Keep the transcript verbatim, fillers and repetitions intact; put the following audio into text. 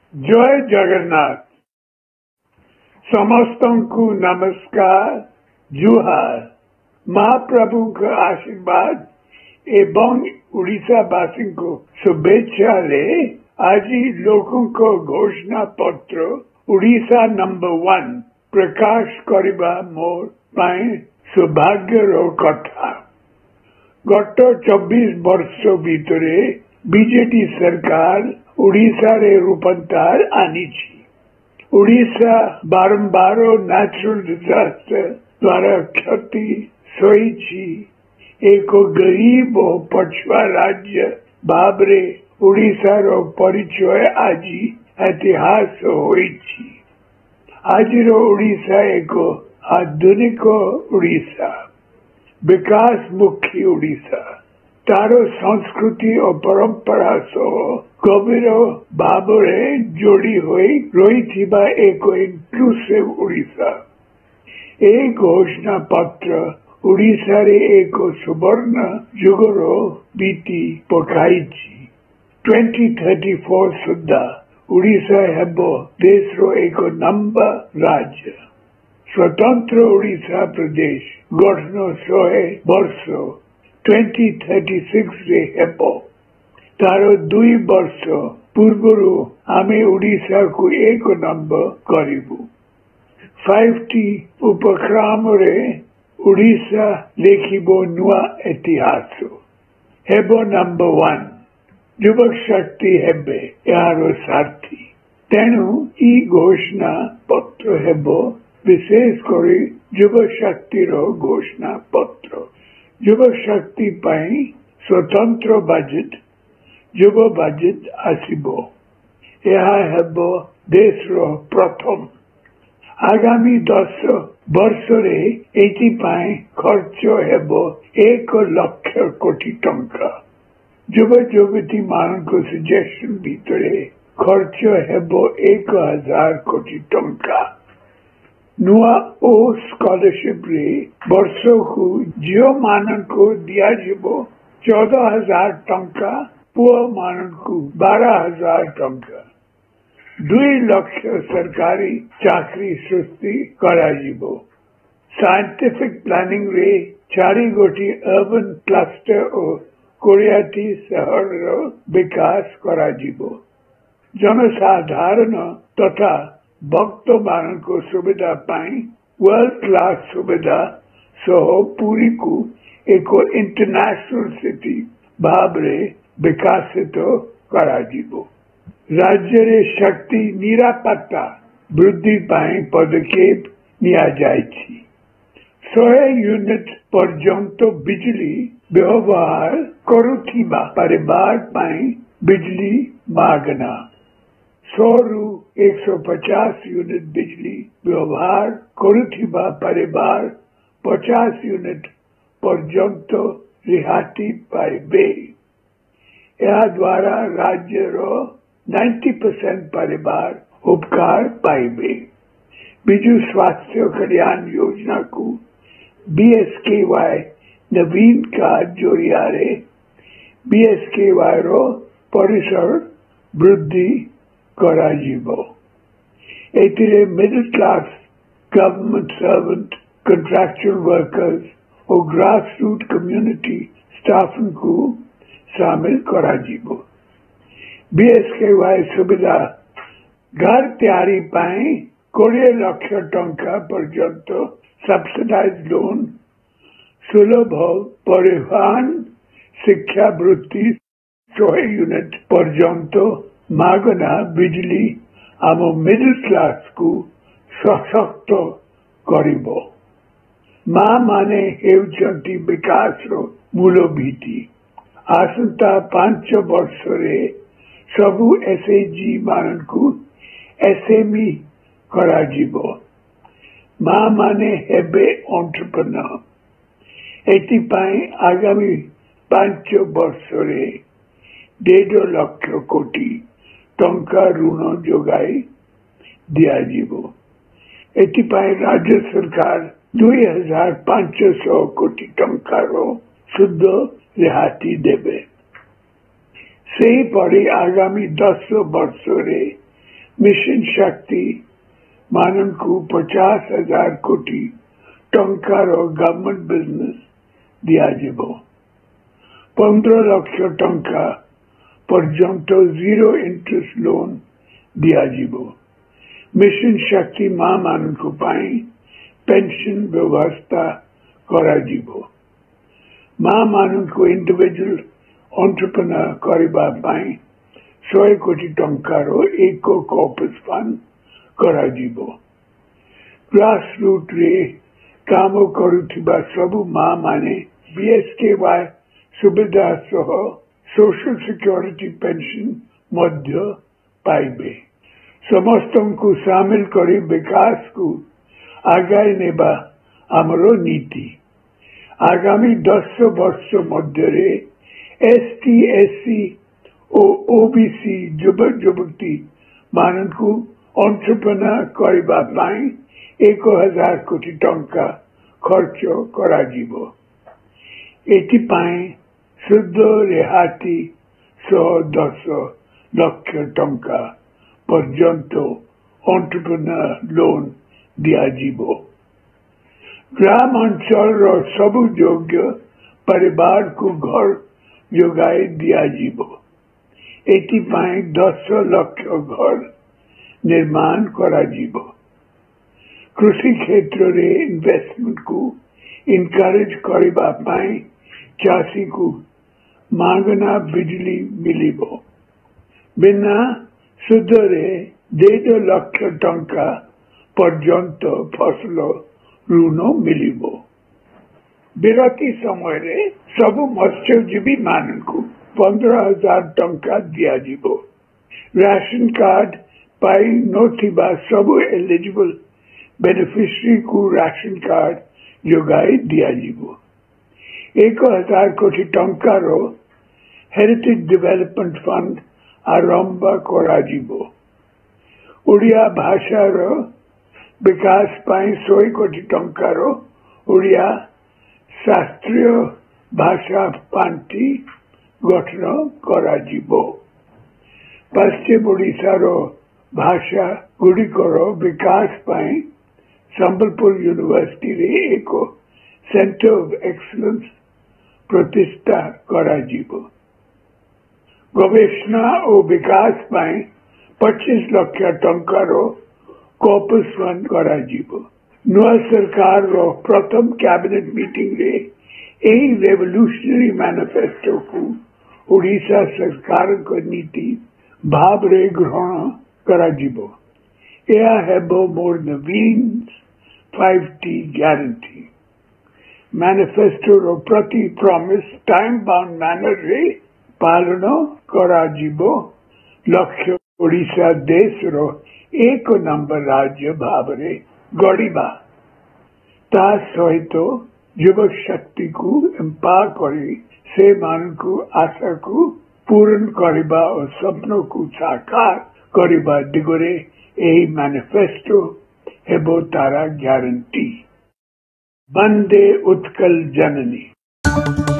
जय जगन्नाथ। समस्त को नमस्कार, जुहार। महाप्रभु का आशीर्वाद एवं उड़ीसावासी को शुभेच्छा ले आज लोगों को घोषणा पत्र उड़ीसा नंबर वन प्रकाश करवा मोर पाए सौभाग्यर कथा। गत चौबीस वर्ष भितरे बीजेडी सरकार उड़ीसा रे रूपांतर आनी। उड़ीसा बारंबार नेचुरल डिजास्टर द्वारा क्षति सही एक गरीब और पछुआ राज्य भावरे उड़ीसा रो परिचय आज इतिहास होई। आज उड़ीसा एक आधुनिक उड़ीसा, विकासमुखी उड़ीसा, तार संस्कृति और परंपरा सह गभीर भाव जोड़ी हुई रही एक इनक्लूसिव उड़ीसा। एक घोषणा पत्र उड़ीसा रे एक सुवर्ण युगर बीती पकाई। ट्वेंटी थर्टी फोर सुधा उड़ीसा हेब देश रो एक नंबर राज्य। स्वतंत्र उड़ीसा प्रदेश गठन शहे वर्ष ट्वेंटी थर्टी सिक्स रे हेब। तार दुई वर्ष पूर्व आमे उड़ीसा को एक नंबर करिबु। फाइव टी उपक्रम रे उड़ीसा लेखिबो नुआ इतिहास। हेबो नंबर वन युवक शक्ति हेबे यार सारथी। तेणु ई घोषणा पत्र हेबो विशेष करी युव शक्ति रो घोषणा पत्र। युव शक्ति पाई स्वतंत्र बजेट युव बजेट आसीबो। यह हेबो देश रो प्रथम। आगामी दस वर्ष रे एटी पाई खर्च हेबो एक लक्ष कोटी टंका। युव युवती मान को सजेशन भितरे खर्च हेबो एक हजार कोटी टंका। नुआ ओ स्कॉलरशिप रे वर्ष को झील मान को दिया जीवो चौदह हजार टंका, पुआ मान को बारह हजार टंका। दुई लक्ष सरकारी चाकरी सृष्टि करा जीवो। साइंटिफिक प्लानिंग रे चारि गोटी अर्बन क्लस्टर और कोरियाटी शहर रो विकास करा जीवो। जनसाधारण तथा भक्त मान को सुविधा पाई वर्ल्ड क्लास सुविधा सह पूरी को एक इंटरनेशनल सिटी भाव रे विकासित करा जीवो। राज्य रे शक्ति निरापत्ता वृद्धि पाई पदक्षेप निया जायछि। शहे यूनिट पर्यंत बिजली व्यवहार करुथिबा परिवार पाई बिजली मागना। सौ रु एक सौ पचास यूनिट बिजली व्यवहार करुथिबा परिवार पचास यूनिट पर्यंत रिहाती पाइबे। यह द्वारा राज्य रो नाइन्टी परसेंट परिवार उपकार पाइबे। बिजु स्वास्थ्य कल्याण योजना को बीएसकेवाई नवीन का जोरिया रे बीएसकेवाई रो परिसर वृद्धि करा जीवो। एतिरे middle class government servant, contractual workers और ग्रास रूट कम्युनिटी स्टाफ को शामिल करा जीवो। बीएसकेवाई सुविधा घर तैयारी पाई कोड़े लक्ष टंका पर्यंत सब्सिडाइज लोन, सुलभ परिवहन, शिक्षा वृत्ति, शहे यूनिट पर्यंत मागना बिजली आम मिडिल क्लास को सशक्त करिबो। माँ माने हेउचंती विकास रो मूल भीति। आसंता पांच वर्ष रे सबु एसएचजी मान को एसएमई करा जीवो। माँ माने हेबे एंटरप्रेन्योर। एति पाई आगामी पांच वर्ष रे डेढ़ लक्ष कोटी टंका ऋण जोगाई दिया जीवो। एति पाई राज्य सरकार दुई हजार पांच सौ कोटी टंका रो शुद्ध रिहाती देबे। से परी आगामी दस वर्ष रे मिशन शक्ति माननकु पचास हजार कोटी टंकार गवर्नमेंट बिजनेस दियाजिबो। पंद्रह लक्ष टंका पर्यंत जीरो इंटरेस्ट लोन दियाजिबो। मिशन शक्ति मां माननकु पाई पेंशन व्यवस्था कराजिबो। मां माननकु इंडिविजुअल एंटरप्रेन्योर करबा पाई सौ कोटी टंकार एक कॉर्पस फंड कराजिबो। ग्रास रूट रे काम करुथिबा सबु मां माने बीएसकेवाई सुविधा सह सोशल सिक्योरिटी पेंशन मध्य पाइबे। समस्तंकु शामिल करी विकास को आगाई नेबा आमरो नीति। आगामी दस वर्ष मध्य रे एसटी एससी और ओबीसी युवक युवती माननकु एंटरप्रेन्योर करबा पाई एक हजार कोटी टंका खर्च कराजिबो। एथि पाई शुद्ध रिहाती सौ दस लक्ष टंका पर्यंत एंटरप्रेन्योर लोन दियाजिबो। ग्राम अंचल रो सबु योग्य परिवार को घर जोगाई दियाजिबो। एथि पाई दस लक्ष घर निर्माण कराजिबो। कृषि क्षेत्र रे इन्वेस्टमेंट को इनकरेज करबा पाई चाषी को मागना बिजली मिलिबो। बिना सुध रे डेढ़ लक्ष टंका पर्यंत फसल ऋण मिलिबो। विरति समय रे सबु मत्स्यजीवी माननकु पंद्रह हजार टंका दियाजिबो। राशन कार्ड पाई नथिबा सबु एलिजिबल बेनिफिशियरी को राशन कार्ड जोगाई दियाजिबो। एक हजार कोटी टंकार हेरिटेज डेवलपमेंट फंड आरंभ कराजिबो। ओडिया भाषा रो विकास पाई सौ कोटी टंकार ओडिया शास्त्रीय भाषा पांठी गठन कराजिबो। पश्चिम ओडिशा रो भाषा गुड़िकर विकास पाई संबलपुर यूनिवर्सिटी रे एक सेंटर ऑफ एक्सीलेंस प्रतिष्ठा कराजिबो। गवेषणा और विकास पाई पच्चीस लाख टंकार कॉर्पस फंड कराजिबो। नुआ सरकार रो प्रथम कैबिनेट मीटिंग रे एही रेवोल्यूशनरी मैनिफेस्टो को ओडिशा सरकार को नीति भाव रे ग्रहण कराजिबो। यह हेबो मोर Naveen five T guarantee. Manifesto रो प्रति प्रॉमिस टाइम बाउंड मैनर रे पालन कराजिबो। लक्ष्य ओडिशा देश रो एक नंबर राज्य भाव रे गड़िबा। ता सहित युवक शक्ति को एम्पावर करी से मान को आशा को पूर्ण करबा और सपनों को साकार करबा दिगरे एही मैनिफेस्टो हेबो तारा गारंटी। वंदे उत्कल जननी।